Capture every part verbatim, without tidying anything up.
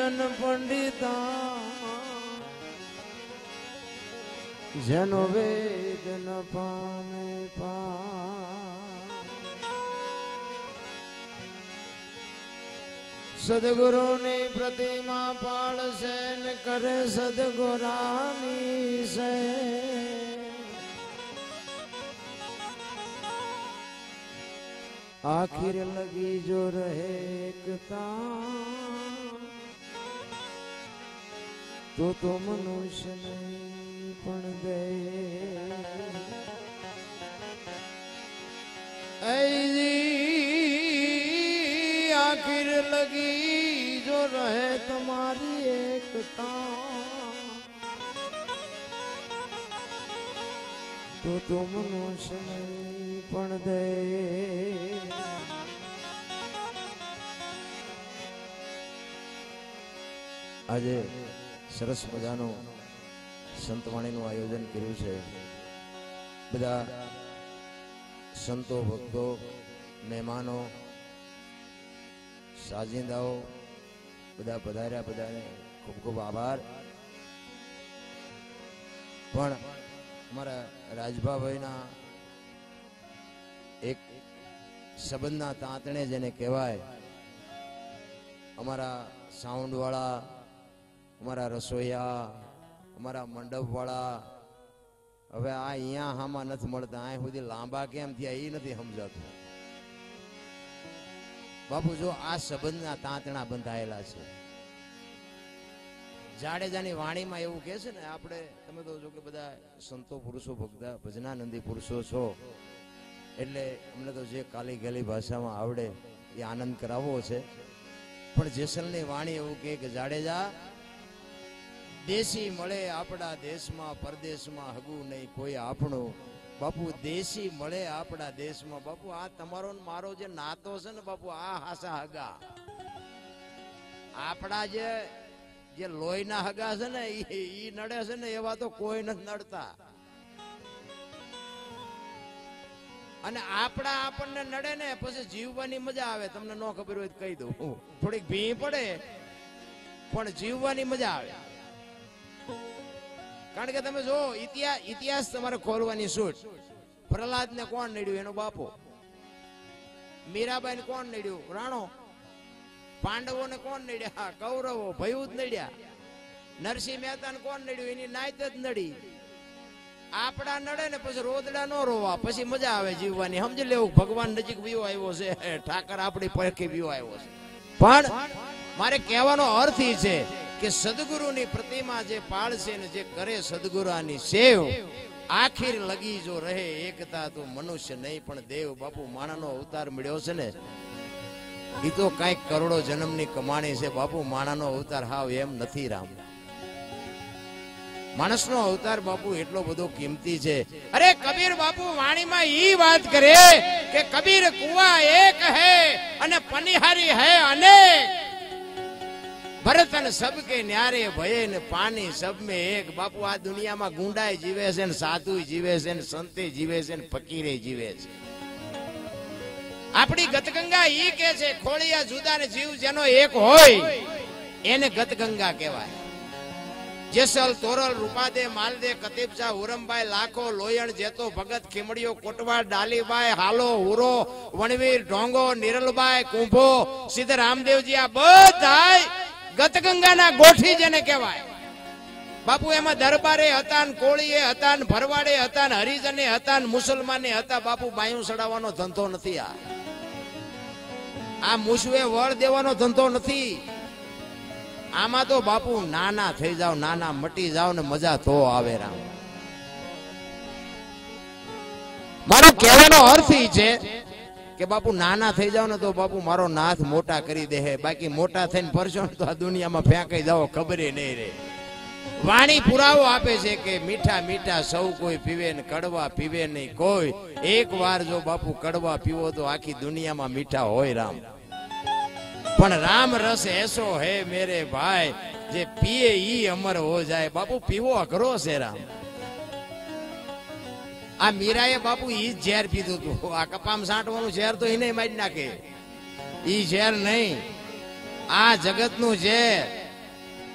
જન પંડિતા જનો વેદ ન પામે પા સદગુરુની પ્રતિમા પાળશે ને કરે સદગુરાની સે આખિર લગી જો રહે એકતા તો તો મનુષ્ય નહીં પણ દે આખિર લગી જો રહે તમારી એકતા તો તો મનુષ્ય નહીં પણ દે આજે સરસ મજાનું સંતવાણીનું આયોજન કર્યું છે. બધા સંતો ભક્તો મહેમાનો સાજિંદાઓ બધા પધાર્યા, બધાને ખૂબ ખૂબ આભાર. પણ અમારા રાજભાભાઈના એક સંબંધના તાંતણે જેને કહેવાય, અમારા સાઉન્ડ વાળા, અમારા રસોઈયા, અમારા મંડપ વાળા, હવે આ અહીંયા હામાં નથી મળતા, આ સુધી લાંબા કેમ થયા એ નથી સમજાતું. બાપુ જો આ સંબંધના તાંતણા બંધાયેલા છે. જાડેજાની વાણીમાં એવું કહે છે ને, આપણે તમે તો જો કે બધા સંતો પુરુષો ભક્તા ભજનાનંદી પુરુષો છો, એટલે અમને તો જે કાલી ગલી ભાષામાં આવડે એ આનંદ કરાવવો છે. પણ જેસલની વાણી એવું કહે કે જાડેજા દેશી મળે આપણા દેશમાં, પરદેશમાં હગું નહીં કોઈ આપણું. બાપુ દેશી મળે આપણા દેશમાં. બાપુ આ તમારો મારો જે નાતો છે ને બાપુ, આ હાસા હગા. આપણા જે જે લોહીના હગા છે ને ઈ નડે છે ને એવા તો કોઈ નથી નડતા. અને આપણા આપણને નડે ને પછી જીવવાની મજા આવે. તમને ન ખબર હોય તો કહી દઉં, થોડીક ભી પડે પણ જીવવાની મજા આવે. કારણ કે તમે જો ઇતિહાસ ઇતિહાસ તમારે ખોલવાની છૂટ. પ્રહલાદ ને કોણ નડ્યું? એનો બાપો. મીરાબાઈ ને કોણ નડ્યું? રાણો. પાંડવો ને કોણ નડ્યા? કૌરવો. ભયું જ નડ્યા. નરસિંહ મહેતા ને કોણ નડ્યું? એની નાયત જ નડી. આપડા નડે ને પછી રોદડા નો રોવા, પછી મજા આવે જીવવાની. સમજી લેવું ભગવાન નજીક વિયો આવ્યો છે, ઠાકર આપણી પરખી વિયો આવ્યો છે. પણ મારે કહેવાનો અર્થ એ છે કે સદગુરુની પ્રતિમા જે પાળશે ને જે કરે સદગુરુની સેવ, આખિર લગી જો રહે એકતા તો મનુષ્ય નહીં પણ દેવ. બાપુ માણાનો અવતાર મળ્યો છે ને એ તો કઈક કરોડો જન્મની કમાણી છે. બાપુ માણાનો અવતાર હાવ એમ નથી રામ. માણસનો અવતાર બાપુ એટલો બધો કિંમતી છે. અરે કબીર બાપુ વાણીમાં ઈ વાત કરે કે કબીર કુવા એક હે અને પનિહારી હે અનેક, ભરતન સબકે ન્યારે ભયે ને પાણી સબ में એક. બાપુ આ દુનિયામાં ગુંડાય જીવે છે ને સાધુ જીવે છે ને સંતે જીવે છે ને ફકીરે જીવે છે. આપણી ગતગંગા ઈ કે છે ખોળિયા જુદા ને જીવ જેનો એક હોય એને ગતગંગા કહેવાય. જેસલ તોરલ રૂપાદે માલદે કતીબચા ઉરમભાઈ લાખો લોયણ જેતો ભગત ખીમડીઓ કોટવાડ ડાલીબાઈ હાલો હુરો વણવીર ઢોંગો નિરલબાઈ કુંભો સિદ્ધ રામદેવજી આ બધા ગતગંગાના ગોઠી જેને કહેવાય. બાપુ એમાં દરબારે હતા ને કોળીએ હતા ને ભરવાડે હતા ને હરિજને હતા ને મુસલમાને હતા. બાપુ બાયું સડાવવાનો ધંધો નથી. આ આ મુસવે વળ દેવાનો ધંધો નથી. આમાં તો બાપુ નાના થઈ જાવ, નાના મટી જાવ ને મજા તો આવે રામ. મારો કહેવાનો અર્થ ઈ છે કે બાપુ નાના થઈ જાવ ને તો બાપુ મારો નાથ મોટા કરી દે. બાકી મોટા થઈને ફરશો ને તો આ દુનિયામાં ફેંકાઈ જાવ ખબર નહીં રે. વાણી પુરાવો આપે છે કે મીઠા મીઠા સૌ કોઈ પીવે ને કડવા પીવે નહીં કોઈ. એક વાર જો બાપુ કડવા પીવો તો આખી દુનિયામાં મીઠા હોય રામ. પણ રામ રસ એસો હે મેરે ભાઈ જે પીએ ઈ અમર હો જાય. બાપુ પીવો અઘરો છે રામ. આ મીરાએ બાપુ ઈ જ ઝેર પીધું હતું. આ કપામ સાંટવાનું ઝેર તો એને મારી નાખે. ઈ ઝેર નહીં, આ જગત નું ઝેર.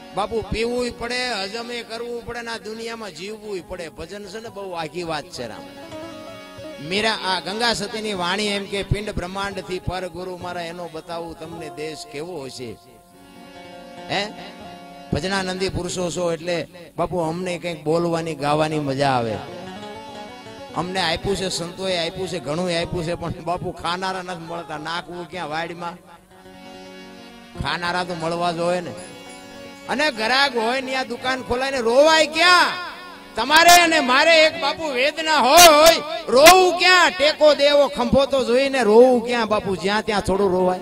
બાપુ પીવું પડે, હજમે કરવું પડે, ના દુનિયામાં જીવવું પડે. ભજન છે ને બહુ આખી વાત છે રામ. મીરા આ ગંગા સતીની વાણી એમ કે પિંડ બ્રહ્માંડ થી પર ગુરુ મારા એનો બતાવું તમને દેશ કેવો હશે. હે ભજનાનંદી પુરુષો છો એટલે બાપુ અમને કંઈક બોલવાની ગાવાની મજા આવે. અમને આપ્યું છે, સંતોએ આપ્યું છે, ઘણું આપ્યું છે, પણ બાપુ ખાનારા નથી મળતા. નાખવું ક્યાં વાડીમાં? ખાનારા તો મળવા જ હોય ને. અને ગ્રાહક હોય ને આ દુકાન ખોલાય ને રોવાય ક્યાં? તમારે અને મારે એક બાપુ વેદના હોય, રોવું ક્યાં? ટેકો દેવો ખંભો તો જોઈને રોવું ક્યાં બાપુ? જ્યાં ત્યાં થોડું રોવાય.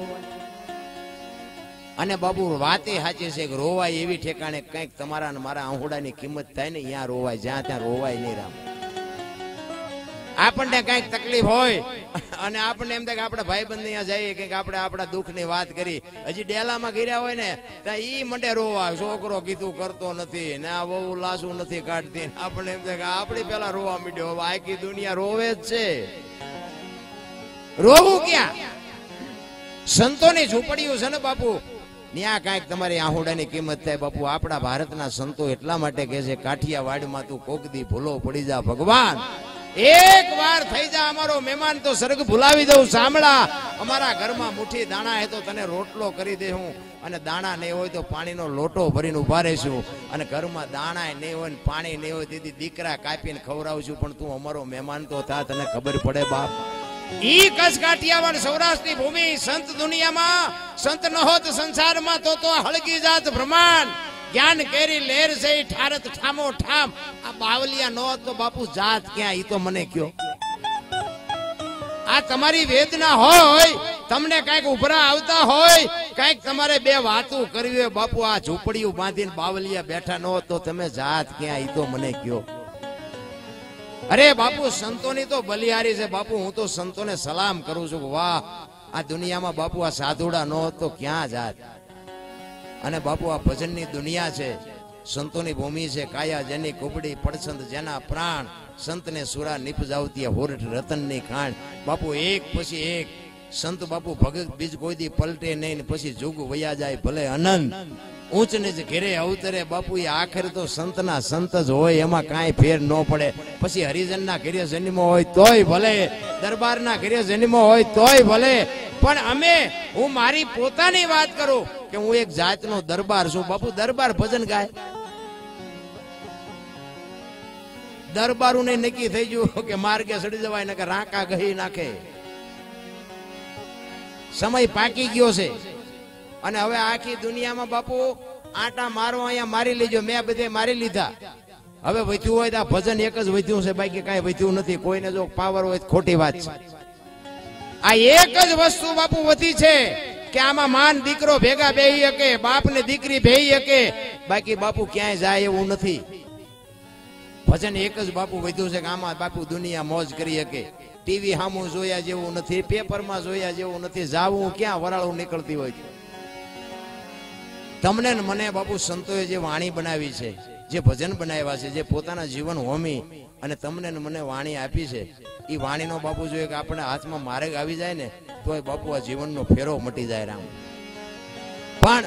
અને બાપુ વાતે સાચી છે કે રોવાય એવી ઠેકાણે કંઈક તમારા અને મારા આહુડાની કિંમત થાય ને ત્યાં રોવાય. જ્યાં ત્યાં રોવાય નહીં રામ. આપણને કઈક તકલીફ હોય અને આપણને એમ થાય કે આપણે ભાઈબંધ અહીંયા જઈએ કે આપણે આપણા દુઃખની વાત કરી, હજી ડેલામાં ગીર્યા હોય ને ત્યાં ઈ મંડે રોવા, છોકરો કીધું કરતો નથી ને આ બહુ લાસું નથી કાઢતી. આપણને એમ થાય કે આપણી પેલા રોવા માંડ્યો. હવે આખી દુનિયા રોવે જ છે. રોવું ક્યાં? સંતોની ઝૂંપડીઓ છે ને બાપુ, ત્યાં કઈક તમારી આહુડાની કિંમત થાય બાપુ. આપણા ભારતના સંતો એટલા માટે કહે છે કાઠિયાવાડમાં તું કોકદી ભૂલો પડી જા ભગવાન, એક વાર થઈ જા અમારો મહેમાન તો સ્વર્ગ ભૂલાવી દઉં. સાંભળા, અમારા ઘરમાં મુઠ્ઠી દાણા હે તો તને રોટલો કરી દે હું, અને દાણા નહીં હોય તો પાણીનો લોટો ભરીને ઉભા રહીશું. અને ઘરમાં દાણા નહીં હોય ને પાણી નહીં હોય તેથી દીકરા કાપીને ખવડાવશું, પણ તું અમારો મહેમાન તો થા, તને ખબર પડે બાપ. ઈ કચ્છ કાઠિયાવાડ સૌરાષ્ટ્રની ભૂમિ, સંત દુનિયામાં સંત ન હોત સંસારમાં તો તો હળગી જાત બ્રહ્માંડ. જ્ઞાન કેરી લેર છે ઠારત ઠામો ઠામ. આ બાવલિયા નો તો બાપુ જાત ક્યાં? ઈ તો મને કયો. આ તમારી વેદના હોય, તમને કઈક ઉભરા આવતા હોય, કઈક તમારે બે વાતો કરવી હોય બાપુ, આ ઝૂંપડીઓ બાંધીને બાવલિયા બેઠા ન હોત તો તમે જાત ક્યાં? ઈ તો મને કયો. અરે બાપુ સંતોની તો બલિહારી છે બાપુ. હું તો સંતોને સલામ કરું છું. વાહ, આ દુનિયામાં બાપુ આ સાધુડા ન હોત તો ક્યાં જાત. અને બાપુ આ ભજનની દુનિયા છે, સંતોની ભૂમિ છે. કાયા જેની કુબડી, પડસંદ જેના પ્રાણ, સંતને સુરા નિપજાવતી હોરઠ રતનની ખાણ. બાપુ એક પછી એક સંત બાપુ ભગત બીજ કોઈ દી પલટે નહીં, પછી જુગ વયા જાય ભલે અનંત. ઊંચ નીચ ઘેરે અવતરે બાપુ, એ આખર તો સંતના સંત જ હોય, એમાં કાંઈ ફેર ન પડે. પછી હરિજનના ઘેરે જન્મ હોય તોય ભલે, દરબારના ઘેરે જન્મ હોય તોય ભલે, પણ અમે, હું મારી પોતાની વાત કરું કે હું એક જાતનો દરબાર છું બાપુ. દરબાર ભજન ગાય? દરબારું ને નક્કી થઈ ગયું કે માર્ગે સડી જવાય ને કે રાંકા ગહી નાખે. સમય પાકી ગયો છે અને હવે આખી દુનિયામાં બાપુ આટા મારો અહીંયા મારી લેજો, મેં બધે મારી લીધા. હવે વધ્યું હોય તો આ ભજન એક જ વધ્યું છે, બાકી કઈ વધ્યું નથી. કોઈને જો પાવર હોય ખોટી વાત છે. આ એક જ વસ્તુ બાપુ વધી છે કે આમાં માન દીકરો ભેગા બેહી શકે, બાપ ને દીકરી બેહી શકે, બાકી બાપુ ક્યાંય જાય એવું નથી. ભજન એક જ બાપુ વધ્યું છે કે આમાં બાપુ દુનિયા મોજ કરી શકે. ટીવી સામું જોયા જેવું નથી, પેપરમાં જોયા જેવું નથી, જાવું ક્યાં વરાળું નીકળતી હોય. તમને ને મને બાપુ સંતોએ જે વાણી બનાવી છે, જે ભજન બનાવ્યા છે, જે પોતાના જીવન હોમી અને તમને ને મને વાણી આપી છે, એ વાણીનો બાપુ જોઈએ કે આપણે હાથમાં માર્ગ આવી જાય ને તો બાપુ આ જીવનનો ફેરો મટી જાય રામ. પણ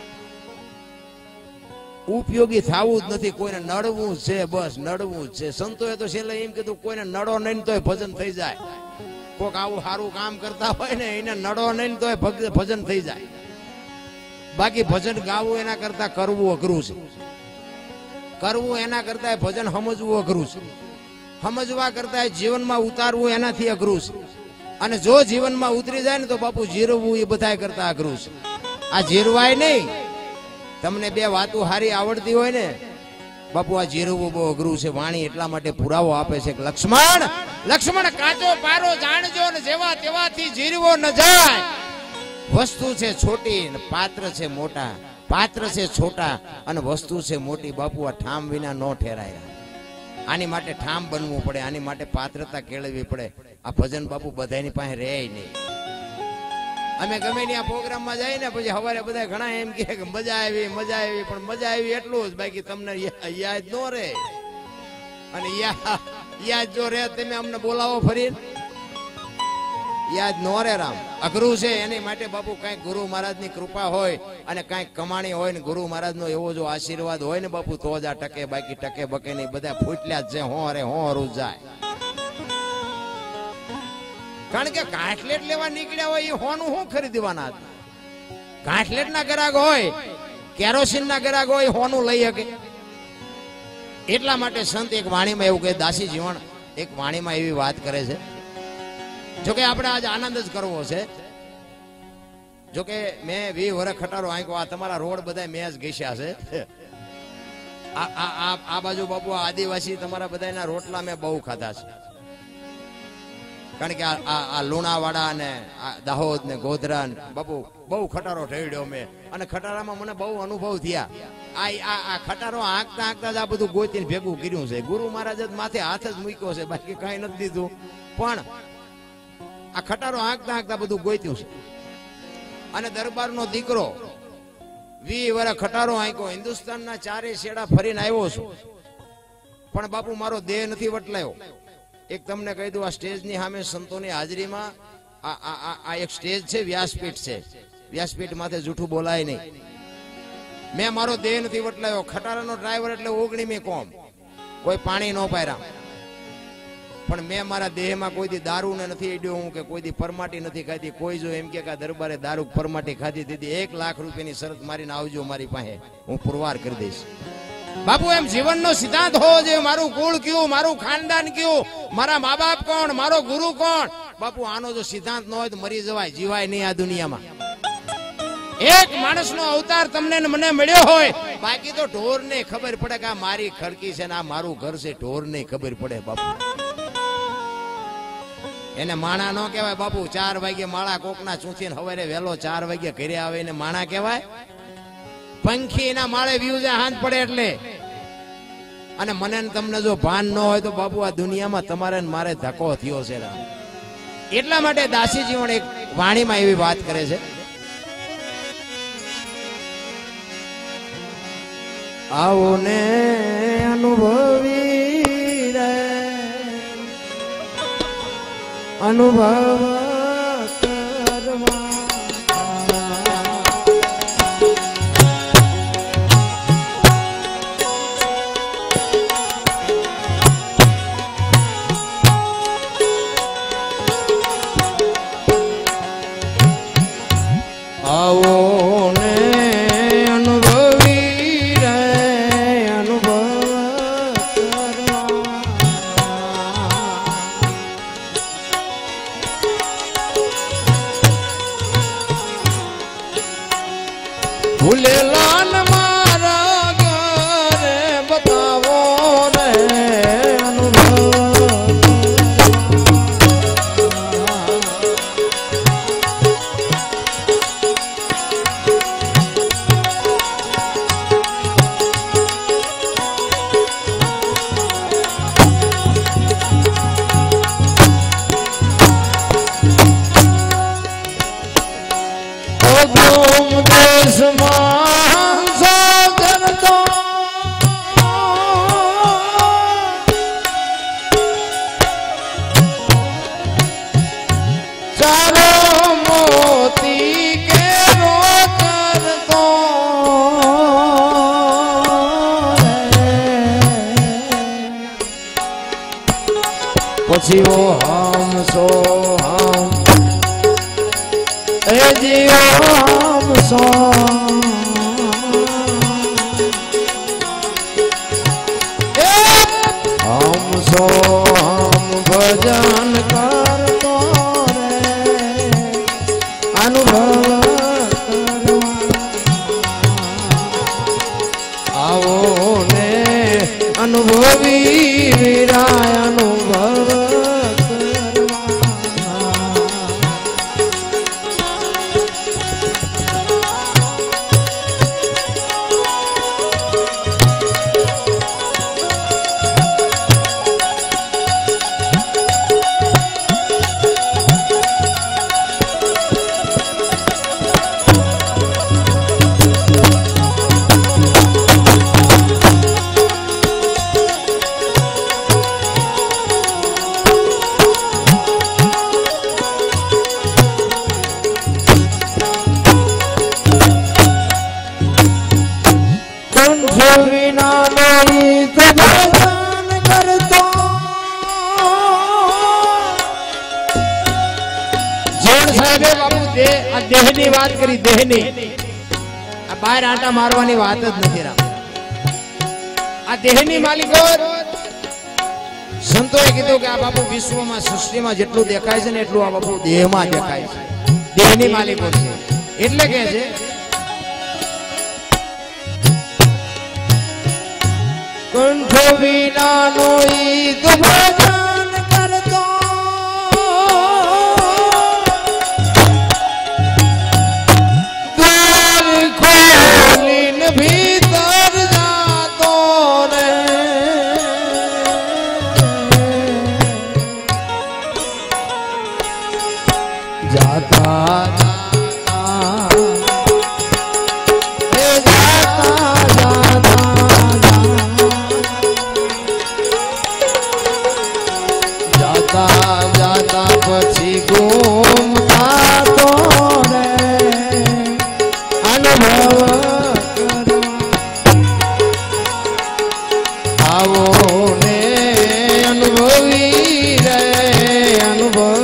ઉપયોગી થવું જ નથી, કોઈને નડવું છે, બસ નડવું જ છે. સંતોએ તો છેલ્લે એમ કીધું કોઈને નડો નહીં તોય ભજન થઈ જાય. કોઈક આવું સારું કામ કરતા હોય ને એને નડો નહીં તોય ભજન થઈ જાય. બાકી ભજન ગાવું એના કરતા કરવું અઘરું છે. કરવું એના કરતા ભજન સમજવું અઘરું છે. સમજવા કરતા જીવનમાં ઉતારવું એનાથી અઘરું છે. અને જો જીવનમાં ઉતરી જાય ને તો બાપુ જીરવવું એ બધા કરતા અઘરું છે. આ જીરવાય નહીં. તમને બે વાતો સારી આવડતી હોય ને બાપુ, આ જીરવવું બહુ અઘરું છે. વાણી એટલા માટે પુરાવો આપે છે કે લક્ષ્મણ લક્ષ્મણ કાચો પારો જાણજો ને જેવા તેવાથી જીરવો ન જાય. વસ્તુ છે છોટી ને પાત્ર છે મોટા, પાત્ર છે છોટા અને વસ્તુ છે મોટી. બાપુ આ ઠામ વિના ન ઠેરાય. આની માટે ઠામ બનવું પડે, આની માટે પાત્રતા કેળવવી પડે. આ ભજન બાપુ બધાની પાસે રહે નહીં. અમે ગમે ત્યાં પ્રોગ્રામમાં જાય ને પછી સવારે બધા ઘણા એમ કે મજા આવી મજા આવી, પણ મજા આવી એટલું જ, બાકી તમને યાદ ન રહે. અને યાદ જો રે તમે અમને બોલાવો ફરી યાદ નો રે રામ અઘરું છે. એની માટે બાપુ કઈક ગુરુ મહારાજની કૃપા હોય અને કઈક કમાણી હોય ને ગુરુ મહારાજનો એવો જો આશીર્વાદ હોય ને બાપુ તો જ આ ટકે, બાકી ટકે બકે નહીં. બધા ફૂટલ્યા જ છે, હો રે હો હરું જાય. કારણ કે કાટલેટ લેવા નીકળ્યા હોય એ હોનું શું ખરીદવાના હતા? કાટલેટ ના ગ્રાહક હોય, કેરોસીન ના ગ્રાહક હોય, હોનું લઈ શકે. એટલા માટે સંત એક વાણીમાં એવું કહે, દાસી જીવન એક વાણીમાં એવી વાત કરે છે. જોકે આપણે આજ આનંદ જ કરવો છે. જોકે મેં વી વરસ ખટારો આંક્યો. આ તમારા રોડ બધા મેં જ ઘસ્યા છે. આ બાજુ બાપુ આદિવાસી તમારા બધાના રોટલા મેં બહુ ખાધા છે. કારણ કે આ લુણાવાડા ને દાહોદ ને ગોધરા બાપુ બહુ ખટારો ઠેડ્યો મેં. અને ખટારામાં મને બહુ અનુભવ થયા. આ ખટારો આંકતા આંકતા જ આ બધું ગોતીને ભેગું કર્યું છે. ગુરુ મહારાજ માથે હાથ જ મૂક્યો છે, બાકી કઈ નથી દીધું. પણ આ ખટારો આંકતા આંકતા બધું ગોત્યું છે. અને દરબારનો દીકરો વી વરસ ખટારો આંક્યો, હિન્દુસ્તાનના ચારે શેડા ફરીને આવ્યો છું. પણ બાપુ મારો દેહ નથી વટલાયો. એક તમને કહી દઉં, આ સ્ટેજની સામે સંતોની હાજરીમાં આ એક સ્ટેજ છે, વ્યાસપીઠ છે. વ્યાસપીઠ માથે જૂઠું બોલાય નહીં. મેં મારો દેહ નથી વટલાયો. ખટારાનો ડ્રાઈવર એટલે ઓગણીમી કોમ, કોઈ પાણી ન પાયરા. પણ મેં મારા દેહમાં કોઈ દી દારૂ ને નથી અડ્યો હું, કે કોઈ દી પરમાટી નથી ખાધી. કોઈ જો એમ કે દરબારે દારૂ પરમાટી ખાધી દીધી, એક લાખ રૂપિયાની શરત મારીને આવજો મારી પાસે, હું પુરવાર કરી દઈશ. બાપુ એમ જીવનનો સિદ્ધાંત હોવો જોઈએ. મારું કુળ કયું, મારું ખાનદાન કયું, મારા મા બાપ કોણ, મારો ગુરુ કોણ. બાપુ આનો જો સિદ્ધાંત ન હોય તો મરી જવાય, જીવાય નહીં આ દુનિયામાં. એક માણસનો અવતાર તમને મને મળ્યો હોય, બાકી તો ઢોર ને ખબર પડે કે આ મારી ખડકી છે ને આ મારું ઘર છે. ઢોર ને ખબર પડે બાપુ. એને માણા ન કહેવાય બાપુ. ચાર વાગે માળા કોકના ચૂંથીને સવારે વહેલો ચાર વાગે ઘરે આવે એને માણા કહેવાય. પંખી એના માળે વ્યૂ જાય હાથ પડે એટલે. અને મને તમને જો ભાન ન હોય તો બાપુ આ દુનિયામાં તમારે મારે ધક્કો થયો છે. એટલા માટે દાસી જીવન એક વાણીમાં એવી વાત કરે છે, આવો ને અનુભવી રે અનુભવ કરવા. આવો ને અનુભવી રે અનુભવ કરવા. ભૂલેલા ન મારા ઘરે બતાવો રે અનુભવ. પછી વો હમ સો હમ એ જીવો હમ સો હમ સો હમ ભજન કરતો રે અનુભવ કરવા. આવો ને અનુભવી વિરાય અનુભવ. આ દેહની વાત કરી, દેહની. આ બહાર આંટા મારવાની વાત જ નથી રામ. આ દેહની માલિકો સંતોએ કીધું કે આ બાપુ વિશ્વમાં સૃષ્ટિમાં જેટલું દેખાય છે ને એટલું આ બાપુ દેહમાં દેખાય છે. દેહની માલિકો છે એટલે કે છે કંઠ વિનાનો ઈદ ભજન કરતો દ્વાર ખોલીને ભીતર જાતો રે જાતા પછી ગુમતા તો રે અનુભવ આવો ને અનુભવી રે અનુભવ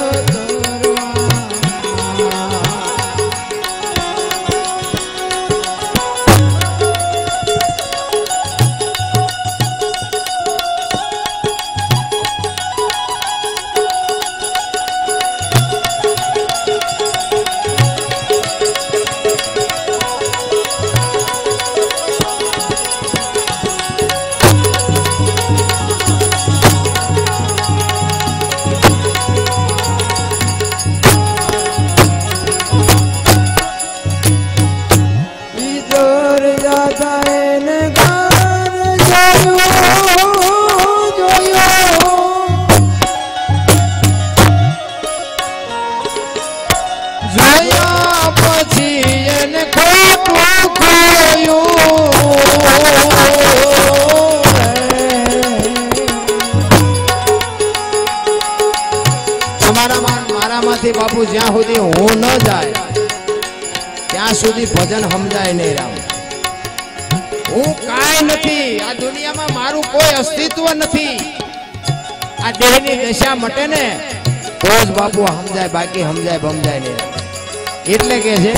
બાપુ જ્યાં સુધી હું ન જાય ત્યાં સુધી ભજન સમજાય નહીં રામ. હું કાંઈ નથી આ દુનિયામાં, મારું કોઈ અસ્તિત્વ નથી. આ દેહની દશા મટે ને તો જ બાપુ સમજાય, બાકી સમજાય સમજાય નહીં. એટલે કે છે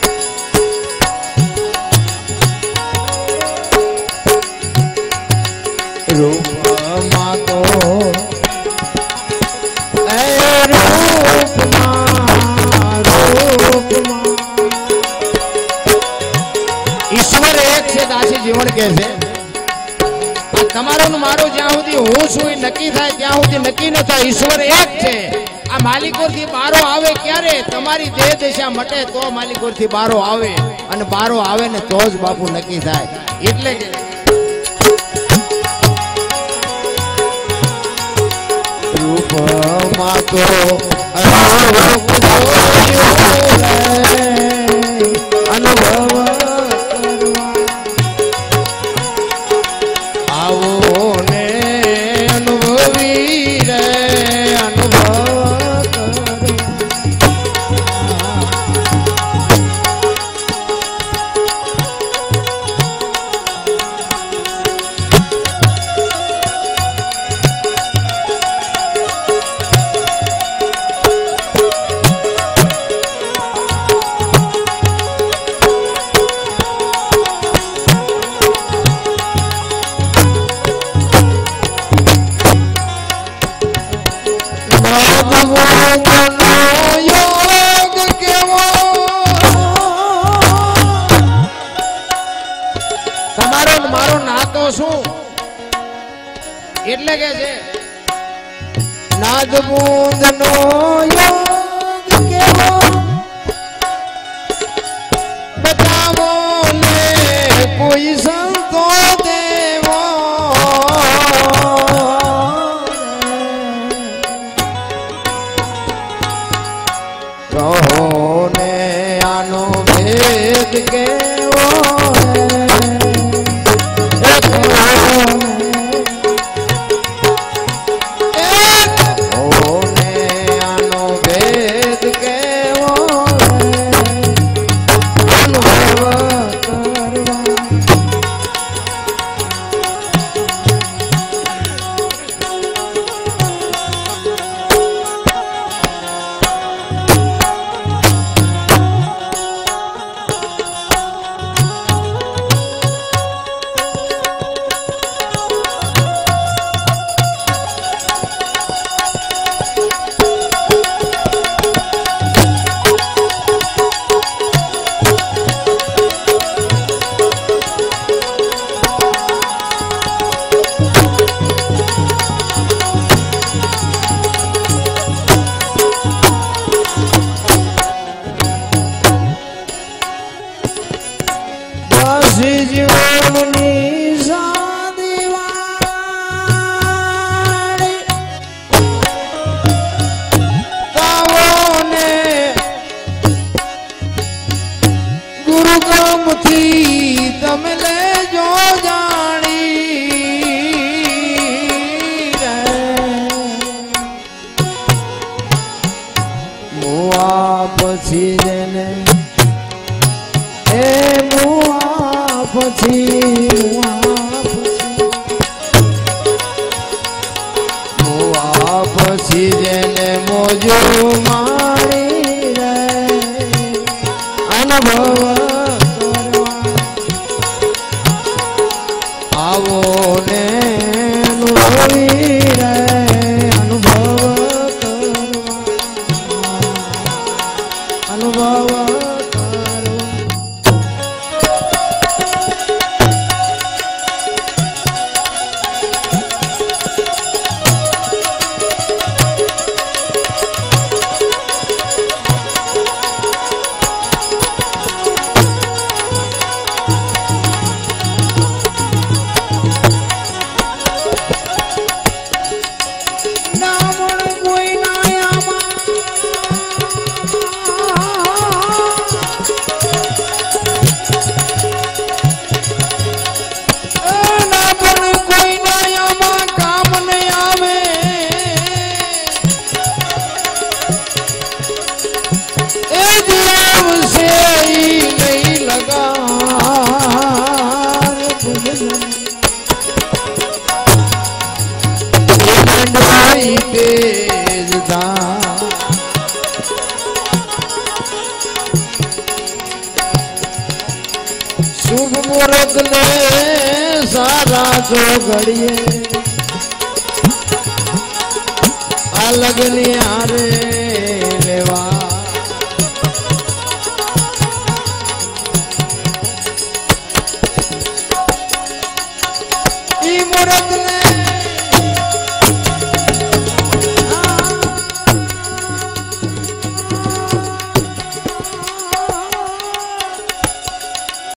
રૂપમાં તો ઈશ્વર એક છે. દાસી જીવન કે છે તમારું મારું જ્યાં સુધી હું છું નક્કી થાય ત્યાં સુધી નક્કી ન થાય. ઈશ્વર એક છે. આ માલિકો થી બારો આવે ક્યારે? તમારી દેહ દશા મટે તો માલિકો થી બારો આવે, અને બારો આવે ને તો જ બાપુ નક્કી થાય. એટલે કે રૂપમાં તો અનુભવ આવો ને અનુભવી રે અનુભવ એટલે કે છે નાદ બુંદ નો યોગ કેવો બતાવો ને કોઈ સંતો દેવો કહો ને આનો ભેદ કેવો दासी जीवनी सादीवाणी तावोने गुरुगाम थी तमे ले जो जानी रे मुआ पछी जेने ए मुआ पछी मुआ पछी जेने मोजो मारी रे अनुभव आवो ने नुरी रे अनुभव करवा अनुभव शुभ मुहूर्त ने सारा जो घड़िए अलग निहारे लेवा ई मुहूर्त ने